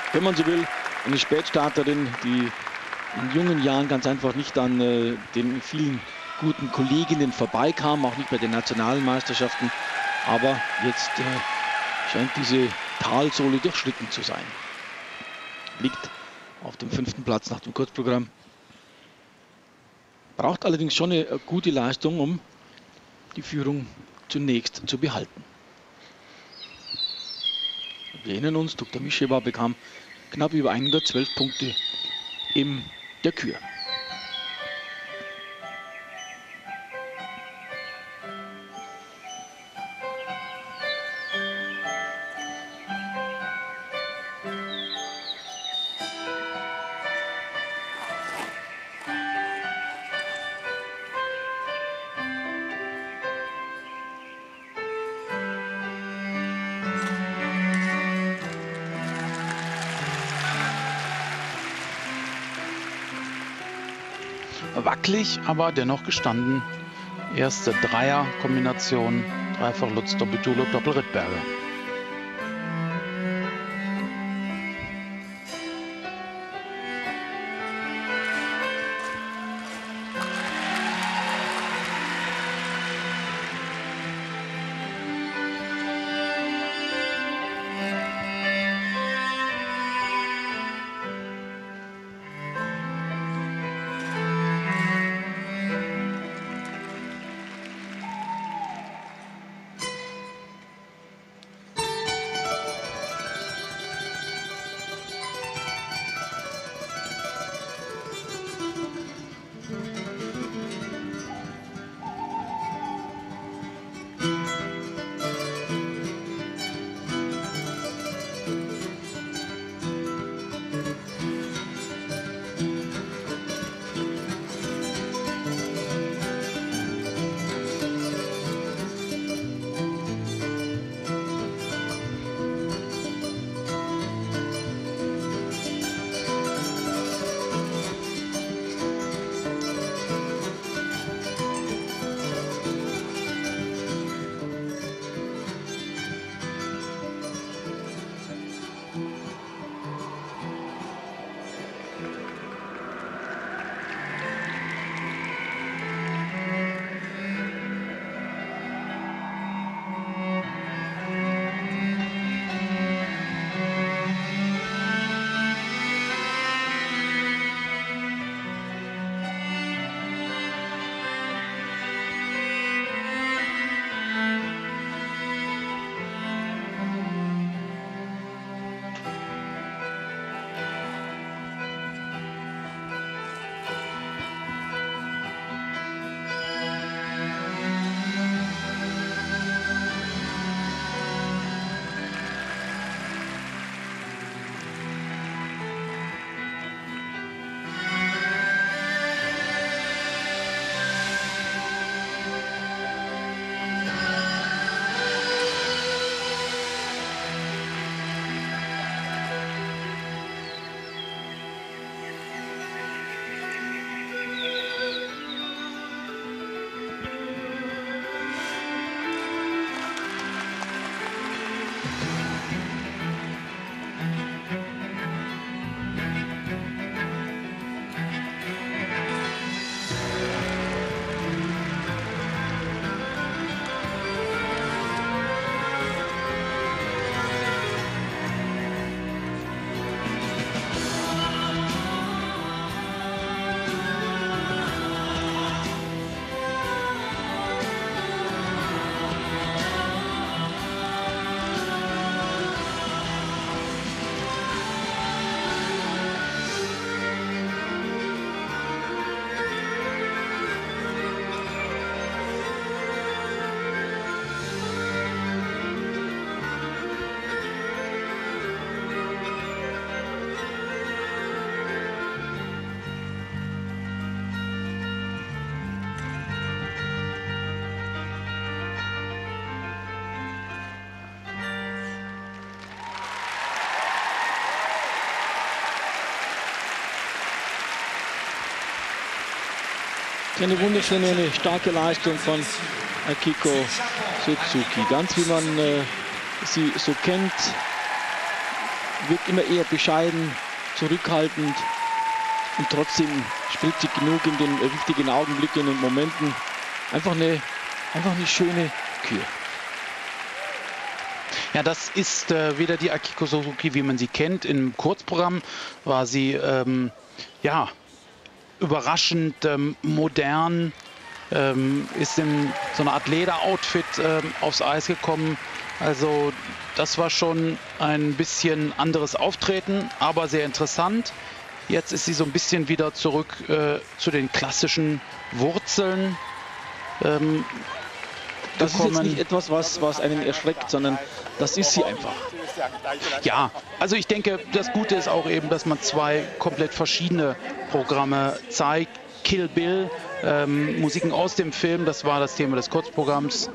wenn man so will, eine Spätstarterin, die in jungen Jahren ganz einfach nicht an den vielen guten Kolleginnen vorbeikam, auch nicht bei den nationalen Meisterschaften. Aber jetzt scheint diese Talsohle durchschritten zu sein. Liegt auf dem 5. Platz nach dem Kurzprogramm. Braucht allerdings schon eine gute Leistung, um die Führung zunächst zu behalten. Wir erinnern uns, Dr. Mischewa bekam knapp über 112 Punkte in der Kür. Wackelig, aber dennoch gestanden. Erste Dreier-Kombination, Dreifach Lutz, Doppel-Tulip, Doppel-Rittberger. Eine wunderschöne, eine starke Leistung von Akiko Suzuki. Ganz wie man sie so kennt. wirkt immer eher bescheiden, zurückhaltend und trotzdem spritzig genug in den richtigen Augenblicken und Momenten. Einfach eine schöne Kür. Ja, das ist wieder die Akiko Suzuki, wie man sie kennt. Im Kurzprogramm war sie ja, überraschend modern, ist in so einer Art Leder-Outfit aufs Eis gekommen. Also das war schon ein bisschen anderes Auftreten, aber sehr interessant. Jetzt ist sie so ein bisschen wieder zurück zu den klassischen Wurzeln. Das ist jetzt nicht etwas, was einen erschreckt, sondern das ist sie einfach. Ja, also ich denke, das Gute ist auch eben, dass man zwei komplett verschiedene Programme zeigt. Kill Bill, Musiken aus dem Film, das war das Thema des Kurzprogramms.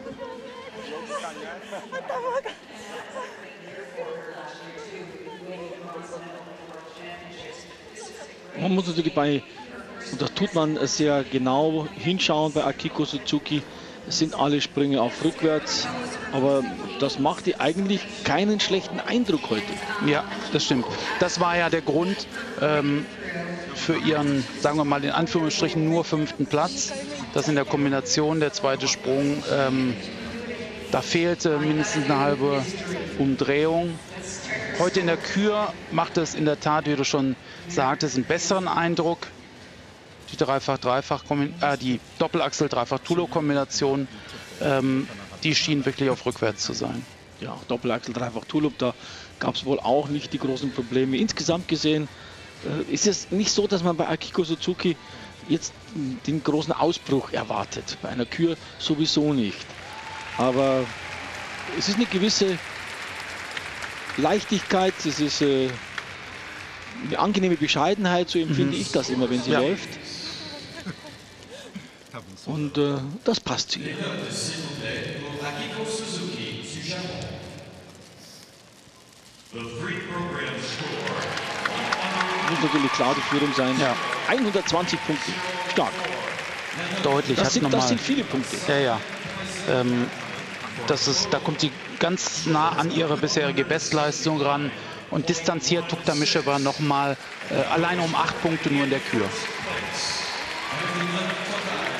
Man muss natürlich und das tut man sehr genau hinschauen bei Akiko Suzuki. Es sind alle Sprünge auf rückwärts, aber das macht ihr eigentlich keinen schlechten Eindruck heute. Ja, das stimmt. Das war ja der Grund für ihren, sagen wir mal in Anführungsstrichen, nur 5. Platz. Das in der Kombination, der zweite Sprung, da fehlte mindestens eine halbe Umdrehung. Heute in der Kür macht es in der Tat, wie du schon sagtest, einen besseren Eindruck. Die die Doppelachsel-Dreifach-Tulo-Kombination, die schien wirklich auf rückwärts zu sein. Ja, Doppelachsel-Dreifach-Tulo, da gab es wohl auch nicht die großen Probleme. Insgesamt gesehen ist es nicht so, dass man bei Akiko Suzuki jetzt den großen Ausbruch erwartet. Bei einer Kür sowieso nicht. Aber es ist eine gewisse Leichtigkeit, es ist eine angenehme Bescheidenheit, so empfinde ich das immer, wenn sie läuft. Und das passt zu ihr. Muss natürlich klar die Führung sein. Ja. 120 Punkte. Stark. Deutlich. Das sind viele Punkte. Ja, ja. Da kommt sie ganz nah an ihre bisherige Bestleistung ran. Und distanziert Tuktamische nochmal alleine um 8 Punkte nur in der Kür.